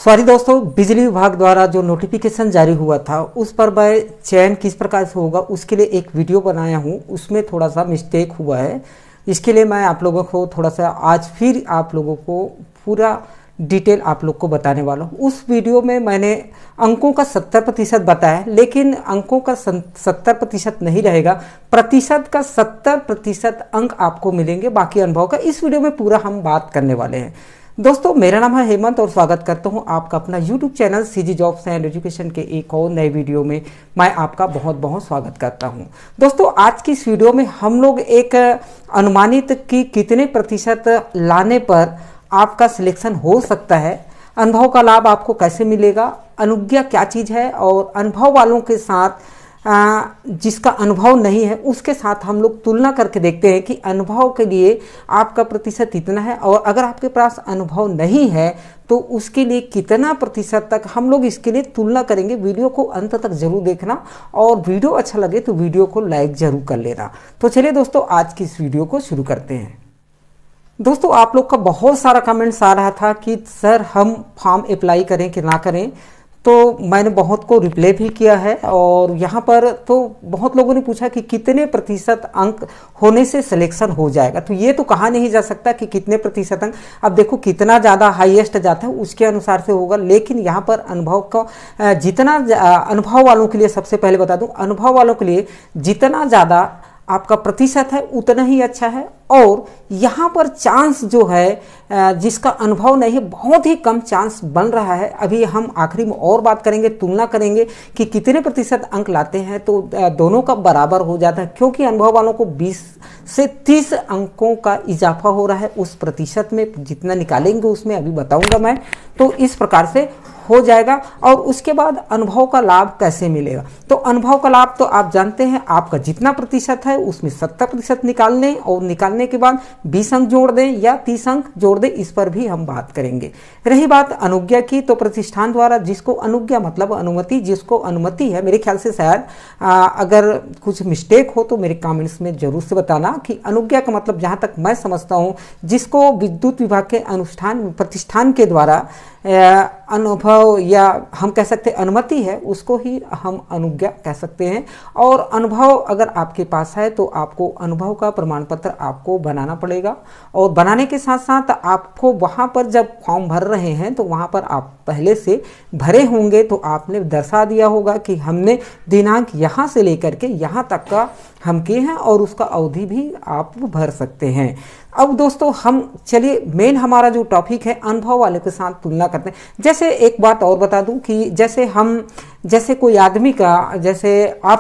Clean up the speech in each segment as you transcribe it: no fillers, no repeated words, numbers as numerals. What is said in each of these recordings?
Sorry दोस्तों, बिजली विभाग द्वारा जो नोटिफिकेशन जारी हुआ था उस पर मैं चयन किस प्रकार से होगा उसके लिए एक वीडियो बनाया हूँ। उसमें थोड़ा सा मिस्टेक हुआ है। इसके लिए मैं आप लोगों को थोड़ा सा आज फिर आप लोगों को पूरा डिटेल आप लोग को बताने वाला हूँ। उस वीडियो में मैंने अंकों का 70% बताया, लेकिन अंकों का 70% नहीं रहेगा, प्रतिशत का 70% अंक आपको मिलेंगे। बाकी अनुभव का इस वीडियो में पूरा हम बात करने वाले हैं। दोस्तों, मेरा नाम है हेमंत और स्वागत करता हूं आपका अपना YouTube channel CG jobs and education के एक और नए वीडियो में। मैं आपका बहुत बहुत स्वागत करता हूं। दोस्तों, आज की इस वीडियो में हम लोग एक अनुमानित कि कितने प्रतिशत लाने पर आपका सिलेक्शन हो सकता है, अनुभव का लाभ आपको कैसे मिलेगा, अनुज्ञा क्या चीज़ है, और अनुभव वालों के साथ जिसका अनुभव नहीं है उसके साथ हम लोग तुलना करके देखते हैं कि अनुभव के लिए आपका प्रतिशत इतना है, और अगर आपके पास अनुभव नहीं है तो उसके लिए कितना प्रतिशत तक हम लोग इसके लिए तुलना करेंगे। वीडियो को अंत तक जरूर देखना, और वीडियो अच्छा लगे तो वीडियो को लाइक जरूर कर लेना। तो चलिए दोस्तों, आज की इस वीडियो को शुरू करते हैं। दोस्तों, आप लोग का बहुत सारा कमेंट्स आ रहा था कि सर हम फॉर्म अप्लाई करें कि ना करें, तो मैंने बहुत को रिप्लाई भी किया है। और यहाँ पर तो बहुत लोगों ने पूछा कि कितने प्रतिशत अंक होने से सिलेक्शन हो जाएगा। तो ये तो कहा नहीं जा सकता कि कितने प्रतिशत अंक, अब देखो कितना ज़्यादा हाईएस्ट जाता है उसके अनुसार से होगा। लेकिन यहाँ पर अनुभव का जितना अनुभव वालों के लिए, सबसे पहले बता दूँ, अनुभव वालों के लिए जितना ज़्यादा आपका प्रतिशत है उतना ही अच्छा है। और यहाँ पर चांस जो है जिसका अनुभव नहीं है, बहुत ही कम चांस बन रहा है। अभी हम आखिरी में और बात करेंगे, तुलना करेंगे कि कितने प्रतिशत अंक लाते हैं, तो दोनों का बराबर हो जाता है, क्योंकि अनुभव वालों को 20 से 30 अंकों का इजाफा हो रहा है। उस प्रतिशत में जितना निकालेंगे उसमें अभी बताऊंगा मैं। तो इस प्रकार से हो जाएगा। और उसके बाद अनुभव का लाभ कैसे मिलेगा, तो अनुभव का लाभ तो आप जानते हैं, आपका जितना प्रतिशत है उसमें 70% निकाल लें, और निकालने के बाद 20 अंक जोड़ दें या 30 अंक जोड़ दें, इस पर भी हम बात करेंगे। रही बात अनुज्ञा की, तो प्रतिष्ठान द्वारा जिसको अनुज्ञा मतलब अनुमति, जिसको अनुमति है, मेरे ख्याल से शायद अगर कुछ मिस्टेक हो तो मेरे कमेंट्स में जरूर से बताना कि अनुज्ञा का मतलब जहाँ तक मैं समझता हूँ, जिसको विद्युत विभाग के अनुष्ठान प्रतिष्ठान के द्वारा अनुभव या हम कह सकते हैं अनुमति है, उसको ही हम अनुज्ञा कह सकते हैं। और अनुभव अगर आपके पास है तो आपको अनुभव का प्रमाण पत्र आपको बनाना पड़ेगा, और बनाने के साथ साथ आपको वहाँ पर जब फॉर्म भर रहे हैं तो वहाँ पर आप पहले से भरे होंगे, तो आपने दर्शा दिया होगा कि हमने दिनांक यहाँ से लेकर के यहाँ तक का हम किए हैं, और उसका अवधि भी आप भर सकते हैं। अब दोस्तों, हम चलिए मेन हमारा जो टॉपिक है अनुभव वाले के साथ तुलना करते हैं। जैसे एक बात और बता दूं कि जैसे कोई आदमी का, जैसे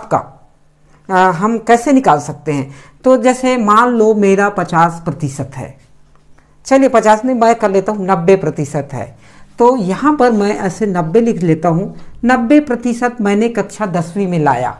आपका हम कैसे निकाल सकते हैं, तो जैसे मान लो मेरा 50% है, चलिए 50 नहीं मैं कर लेता हूँ 90% है, तो यहाँ पर मैं ऐसे 90 लिख लेता हूँ। 90% मैंने कक्षा 10वीं में लाया,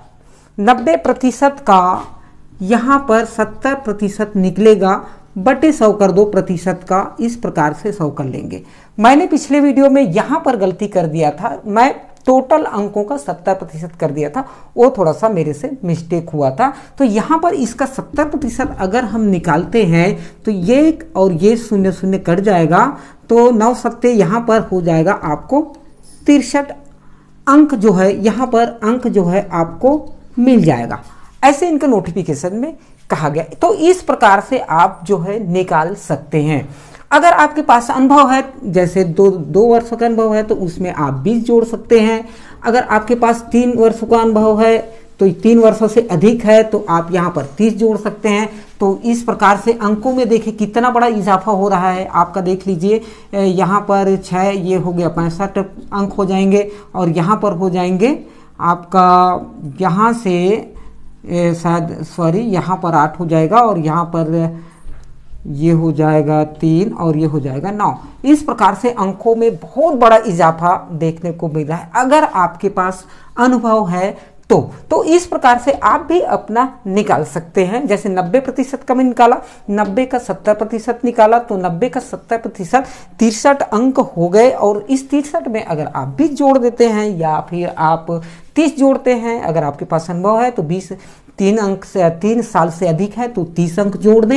90% का यहाँ पर 70% निकलेगा, बटे 100 कर दो प्रतिशत का, इस प्रकार से 100 कर लेंगे। मैंने पिछले वीडियो में यहाँ पर गलती कर दिया था, मैं टोटल अंकों का 70% कर दिया था, वो थोड़ा सा मेरे से मिस्टेक हुआ था। तो यहाँ पर इसका 70% अगर हम निकालते हैं तो ये और ये 0 0 कट जाएगा, तो 9 सत्ते यहाँ पर हो जाएगा आपको 63 अंक जो है, यहाँ पर अंक जो है आपको मिल जाएगा। ऐसे इनका नोटिफिकेशन में कहा गया। तो इस प्रकार से आप जो है निकाल सकते हैं। अगर आपके पास अनुभव है, जैसे दो वर्षों का अनुभव है, तो उसमें आप 20 जोड़ सकते हैं। अगर आपके पास 3 वर्षों का अनुभव है, तो 3 वर्षों से अधिक है, तो आप यहाँ पर 30 जोड़ सकते हैं। तो इस प्रकार से अंकों में देखिए कितना बड़ा इजाफा हो रहा है आपका। देख लीजिए, यहाँ पर 6, ये हो गया 65 अंक हो जाएंगे, और यहाँ पर हो जाएंगे आपका, यहाँ से शायद सॉरी यहाँ पर 8 हो जाएगा, और यहाँ पर ये हो जाएगा 3, और ये हो जाएगा 9। इस प्रकार से अंकों में बहुत बड़ा इजाफा देखने को मिल रहा है अगर आपके पास अनुभव है तो इस प्रकार से आप भी अपना निकाल सकते हैं। जैसे 90% का मैं निकाला, 90 का 70% निकाला, तो 90 का 70% 63 अंक हो गए। और इस 63 में अगर आप 20 जोड़ देते हैं या फिर आप 30 जोड़ते हैं, अगर आपके पास अनुभव है तो 20 3 अंक से 3 साल से अधिक है तो 30 अंक जोड़ दें,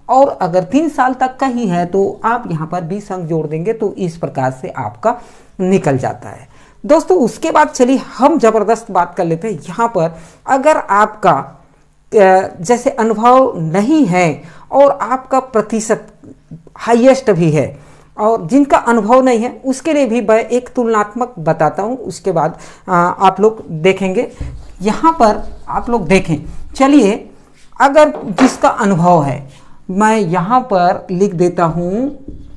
और अगर 3 साल तक का ही है तो आप यहाँ पर 20 अंक जोड़ देंगे, तो इस प्रकार से आपका निकल जाता है। दोस्तों उसके बाद चलिए हम ज़बरदस्त बात कर लेते हैं। यहाँ पर अगर आपका जैसे अनुभव नहीं है और आपका प्रतिशत हाईएस्ट भी है, और जिनका अनुभव नहीं है उसके लिए भी मैं एक तुलनात्मक बताता हूँ, उसके बाद आप लोग देखेंगे। यहाँ पर आप लोग देखें, चलिए अगर जिसका अनुभव है, मैं यहाँ पर लिख देता हूँ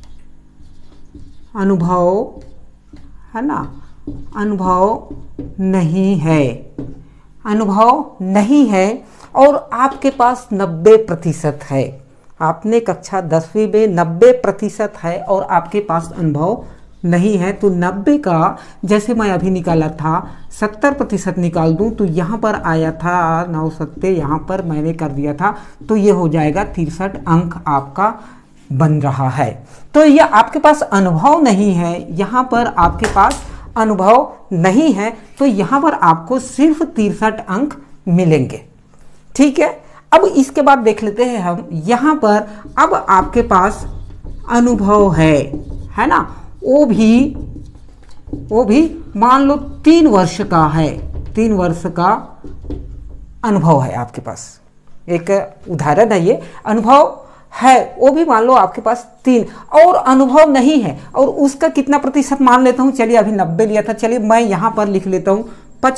अनुभव, है ना, अनुभव नहीं है, अनुभव नहीं है और आपके पास 90% है, आपने कक्षा 10वीं में 90% है और आपके पास अनुभव नहीं है, तो 90 का जैसे मैं अभी निकाला था 70% निकाल दूं तो यहाँ पर आया था 9 सत्ते, यहाँ पर मैंने कर दिया था, तो ये हो जाएगा 63 अंक आपका बन रहा है। तो ये आपके पास अनुभव नहीं है, यहाँ पर आपके पास अनुभव नहीं है, तो यहाँ पर आपको सिर्फ 63 अंक मिलेंगे। ठीक है, अब इसके बाद देख लेते हैं हम, यहाँ पर अब आपके पास अनुभव है ना, वो भी मान लो 3 वर्ष का है, 3 वर्ष का अनुभव है आपके पास, एक उदाहरण है ये, अनुभव है वो भी मान लो आपके पास 3, और अनुभव नहीं है और उसका कितना प्रतिशत मान लेता हूँ, चलिए अभी 90 लिया था, चलिए मैं यहाँ पर लिख लेता हूँ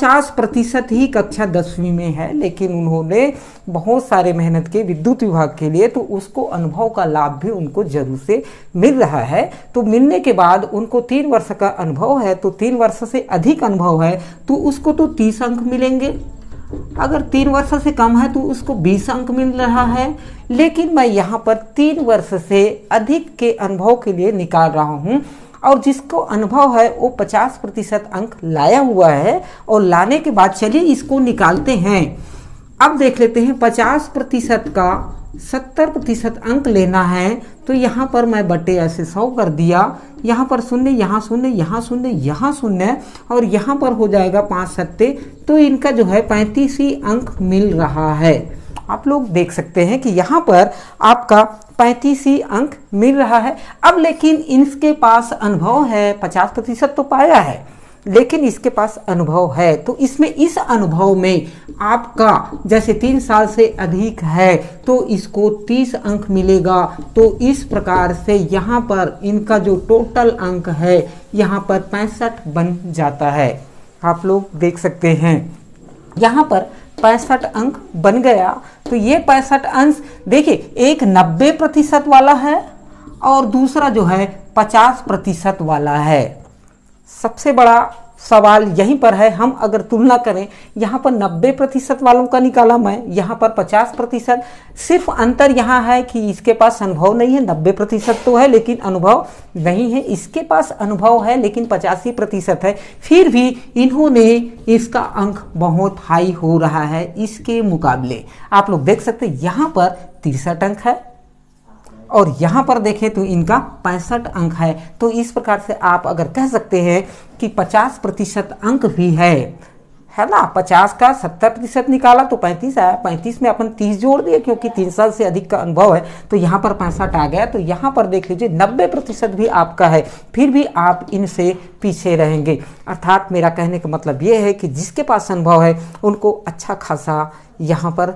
50% ही कक्षा 10वीं में है, लेकिन उन्होंने बहुत सारे मेहनत के विद्युत विभाग के लिए, तो उसको अनुभव का लाभ भी उनको जरूर से मिल रहा है। तो मिलने के बाद उनको 3 वर्ष का अनुभव है, तो 3 वर्ष से अधिक अनुभव है तो उसको तो 30 अंक मिलेंगे, अगर 3 वर्ष से कम है तो उसको 20 अंक मिल रहा है। लेकिन मैं यहाँ पर 3 वर्ष से अधिक के अनुभव के लिए निकाल रहा हूँ, और जिसको अनुभव है वो 50% अंक लाया हुआ है, और लाने के बाद चलिए इसको निकालते हैं। अब देख लेते हैं 50% का 70% अंक लेना है, तो यहाँ पर मैं बटे ऐसे 100 कर दिया, यहाँ पर शून्य, यहाँ शून्य, यहाँ शून्य, यहाँ शून्य, और यहाँ पर हो जाएगा 5 सत्ते, तो इनका जो है 35 ही अंक मिल रहा है। आप लोग देख सकते हैं कि यहाँ पर आपका 35 ही अंक मिल रहा है। अब लेकिन इनके पास अनुभव है, 50% तो पाया है, लेकिन इसके पास अनुभव है, तो इसमें इस अनुभव में आपका जैसे 3 साल से अधिक है तो इसको 30 अंक मिलेगा। तो इस प्रकार से यहाँ पर इनका जो टोटल अंक है यहाँ पर 65 बन जाता है। आप लोग देख सकते हैं यहाँ पर 65 अंक बन गया। तो ये 65 अंश देखिए, एक 90% वाला है और दूसरा जो है 50% वाला है। सबसे बड़ा सवाल यहीं पर है, हम अगर तुलना करें, यहाँ पर 90% वालों का निकाला मैं, यहाँ पर 50%, सिर्फ अंतर यहाँ है कि इसके पास अनुभव नहीं है, 90% तो है लेकिन अनुभव नहीं है, इसके पास अनुभव है लेकिन 85% है, फिर भी इन्होंने इसका अंक बहुत हाई हो रहा है इसके मुकाबले। आप लोग देख सकते हैं यहाँ पर 63 अंक है और यहाँ पर देखें तो इनका 65 अंक है। तो इस प्रकार से आप अगर कह सकते हैं कि 50% अंक भी है ना, 50 का 70% निकाला तो 35 आया, 35 में अपन 30 जोड़ दिए क्योंकि 3 साल से अधिक का अनुभव है, तो यहाँ पर 65 आ गया। तो यहाँ पर देख लीजिए 90% भी आपका है, फिर भी आप इनसे पीछे रहेंगे। अर्थात मेरा कहने का मतलब ये है कि जिसके पास अनुभव है उनको अच्छा खासा यहाँ पर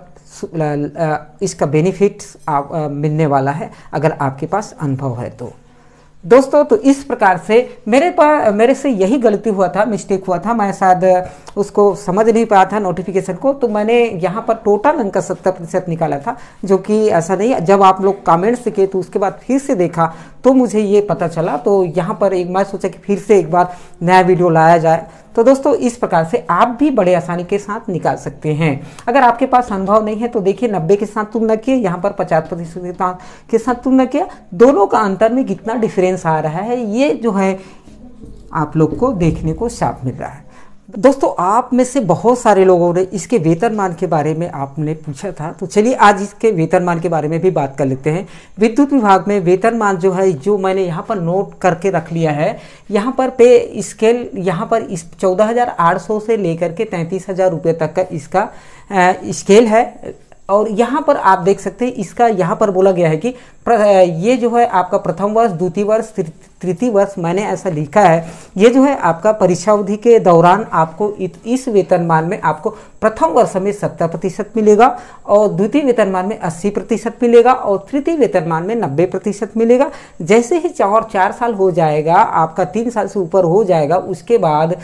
इसका बेनिफिट्स मिलने वाला है अगर आपके पास अनुभव है तो। दोस्तों तो इस प्रकार से मेरे से यही गलती हुआ था, मिस्टेक हुआ था, मैं शायद उसको समझ नहीं पाया था नोटिफिकेशन को, तो मैंने यहाँ पर टोटल अंक का 70% निकाला था, जो कि ऐसा नहीं है। जब आप लोग कमेंट्स किए तो उसके बाद फिर से देखा तो मुझे ये पता चला, तो यहाँ पर एक मैं सोचा कि फिर से एक बार नया वीडियो लाया जाए। तो दोस्तों इस प्रकार से आप भी बड़े आसानी के साथ निकाल सकते हैं। अगर आपके पास अनुभव नहीं है तो देखिए 90 के साथ तुलना किए, यहाँ पर 50% के साथ तुलना किया, दोनों का अंतर में कितना डिफरेंस आ रहा है ये जो है आप लोग को देखने को साफ मिल रहा है। दोस्तों आप में से बहुत सारे लोगों ने इसके वेतनमान के बारे में आपने पूछा था, तो चलिए आज इसके वेतनमान के बारे में भी बात कर लेते हैं। विद्युत विभाग में वेतनमान जो है, जो मैंने यहाँ पर नोट करके रख लिया है, यहाँ पर पे स्केल यहाँ पर इस 14,800 से लेकर के 33,000 रुपये तक का इसका स्केल है। और यहाँ पर आप देख सकते हैं इसका यहाँ पर बोला गया है कि ये जो है आपका प्रथम वर्ष, द्वितीय वर्ष, तृतीय वर्ष, मैंने ऐसा लिखा है, ये जो है आपका परीक्षा अवधि के दौरान आपको इस वेतनमान में आपको प्रथम वर्ष में 70% मिलेगा और द्वितीय वेतनमान में 80% मिलेगा और तृतीय वेतनमान में 90% मिलेगा। जैसे ही 4 साल हो जाएगा, आपका 3 साल से ऊपर हो जाएगा, उसके बाद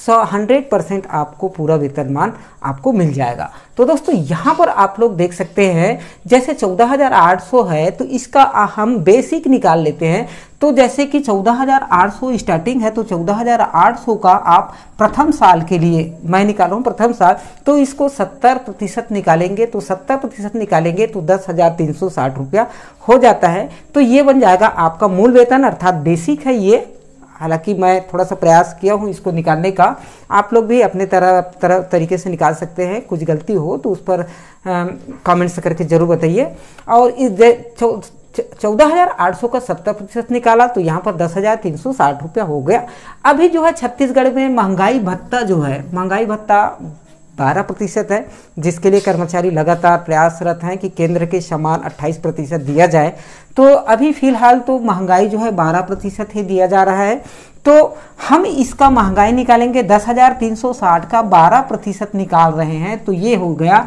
100% आपको पूरा वेतनमान आपको मिल जाएगा। तो दोस्तों यहाँ पर आप लोग देख सकते हैं, जैसे 14,800 है तो इसका हम बेसिक निकाल लेते हैं। तो जैसे कि 14,800 स्टार्टिंग है, तो 14,800 का आप प्रथम साल के लिए मैं निकाल रहा हूँ प्रथम साल, तो इसको 70% निकालेंगे, तो 70% निकालेंगे तो 10,360 रुपया हो जाता है। तो ये बन जाएगा आपका मूल वेतन, अर्थात बेसिक है ये। हालांकि मैं थोड़ा सा प्रयास किया हूँ इसको निकालने का, आप लोग भी अपने तरीके से निकाल सकते हैं। कुछ गलती हो तो उस पर कमेंट्स करके जरूर बताइए। और इस 14,800 का 70% निकाला तो यहाँ पर 10,360 रुपया हो गया। अभी जो है छत्तीसगढ़ में महंगाई भत्ता जो है, महंगाई भत्ता 12% है, जिसके लिए कर्मचारी लगातार प्रयासरत हैं कि केंद्र के समान 28% दिया जाए। तो अभी फिलहाल तो महंगाई जो है 12% ही दिया जा रहा है। तो हम इसका महंगाई निकालेंगे, 10,360 का 12% निकाल रहे हैं तो ये हो गया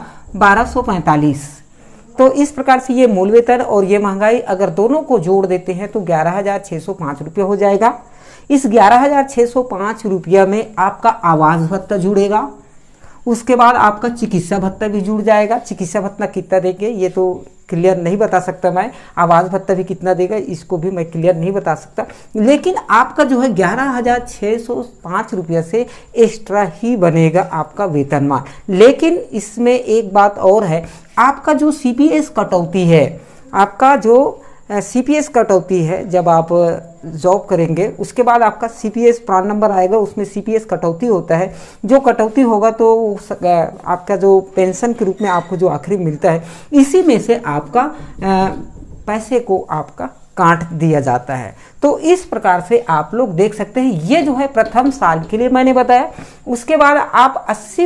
1245। तो इस प्रकार से ये मूल वेतन और ये महंगाई अगर दोनों को जोड़ देते हैं तो 11,605 रुपये हो जाएगा। इस 11,605 रुपया में आपका आवास भत्ता जुड़ेगा, उसके बाद आपका चिकित्सा भत्ता भी जुड़ जाएगा। चिकित्सा भत्ता कितना देंगे ये तो क्लियर नहीं बता सकता मैं, आवास भत्ता भी कितना देगा इसको भी मैं क्लियर नहीं बता सकता, लेकिन आपका जो है 11,605 रुपया से एक्स्ट्रा ही बनेगा आपका वेतनमान। लेकिन इसमें एक बात और है, आपका जो सीपीएस कटौती है, आपका जो सीपीएस कटौती है, जब आप जॉब करेंगे उसके बाद आपका सीपीएस प्रान नंबर आएगा, उसमें सीपीएस कटौती होता है। जो कटौती होगा तो आपका जो पेंशन के रूप में आपको जो आखिरी मिलता है, इसी में से आपका पैसे को आपका काट दिया जाता है। तो इस प्रकार से आप लोग देख सकते हैं, ये जो है प्रथम साल के लिए मैंने बताया। उसके बाद आप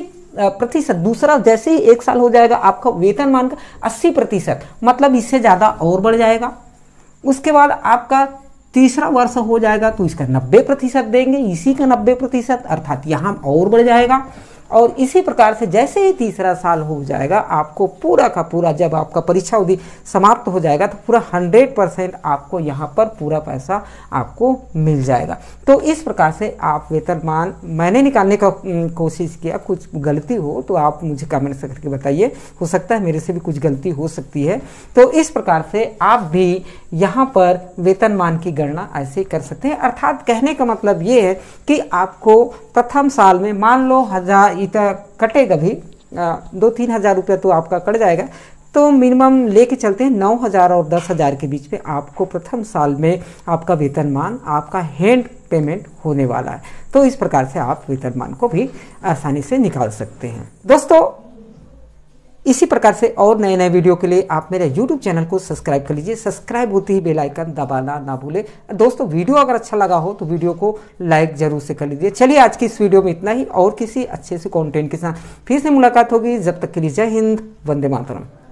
80% दूसरा जैसे ही 1 साल हो जाएगा आपका वेतनमान का 80%, मतलब इससे ज़्यादा और बढ़ जाएगा। उसके बाद आपका तीसरा वर्ष हो जाएगा तो इसका 90% देंगे, इसी का 90%, अर्थात यहाँ और बढ़ जाएगा। और इसी प्रकार से जैसे ही तीसरा साल हो जाएगा आपको पूरा का पूरा, जब आपका परीक्षा अवधि समाप्त हो जाएगा तो पूरा 100% आपको यहाँ पर पूरा पैसा आपको मिल जाएगा। तो इस प्रकार से आप वेतनमान मैंने निकालने का कोशिश किया, कुछ गलती हो तो आप मुझे कमेंट से करके बताइए, हो सकता है मेरे से भी कुछ गलती हो सकती है। तो इस प्रकार से आप भी यहाँ पर वेतनमान की गणना ऐसे कर सकते हैं। अर्थात कहने का मतलब ये है कि आपको प्रथम साल में मान लो 1000 कटेगा भी, 2-3 हज़ार रुपया तो आपका कट जाएगा, तो मिनिमम लेके चलते हैं 9,000 और 10,000 के बीच में आपको प्रथम साल में आपका वेतनमान, आपका हैंड पेमेंट होने वाला है। तो इस प्रकार से आप वेतनमान को भी आसानी से निकाल सकते हैं। दोस्तों इसी प्रकार से और नए नए वीडियो के लिए आप मेरे YouTube चैनल को सब्सक्राइब कर लीजिए। सब्सक्राइब होते ही बेल आइकन दबाना ना भूले। दोस्तों वीडियो अगर अच्छा लगा हो तो वीडियो को लाइक जरूर से कर लीजिए। चलिए आज की इस वीडियो में इतना ही, और किसी अच्छे से कंटेंट के साथ फिर से मुलाकात होगी। जब तक के लिए जय हिंद, वंदे मातरम।